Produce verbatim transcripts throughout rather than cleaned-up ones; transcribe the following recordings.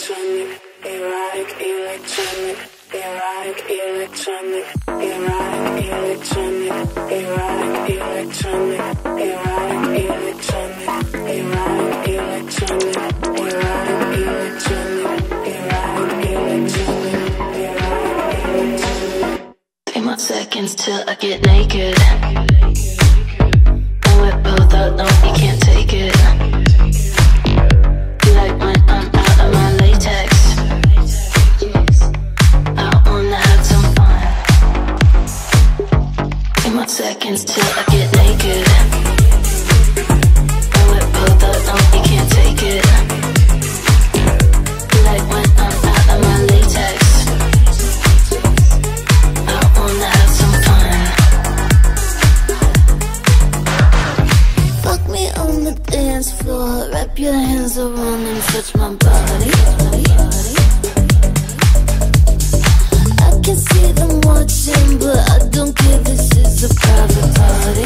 electronic, erotic, electronic, erotic, electronic, erotic, electronic, erotic, electronic, erotic, electronic, erotic, electronic, erotic, electronic, erotic, electronic, erotic, electronic. Three more seconds till I get naked. And we're both out, no, you can't take it. You like when I'm out of my latex. I wanna have some fun. Three more seconds till I get naked. And we're both out, no, you can't take it. You like when I'm out of my latex. I wanna have some fun. Fuck me on the dance floor, wrap your hands around and touch my body. I can see them watching, but I don't care, this is a private party.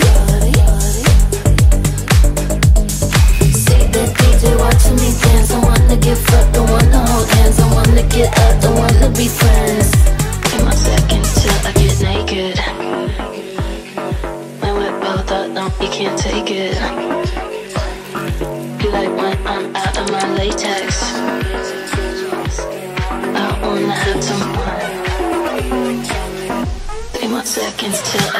See that D J watching me dance, I wanna get fucked, I wanna hold hands, I wanna get up, I wanna be friends. Three more seconds till I get naked. When we're both out, no, you can't take it. You like when I'm out of my latex. I wanna have some fun. Three more seconds till